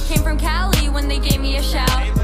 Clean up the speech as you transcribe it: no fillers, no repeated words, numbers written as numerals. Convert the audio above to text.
Came from Cali when they gave me a shout.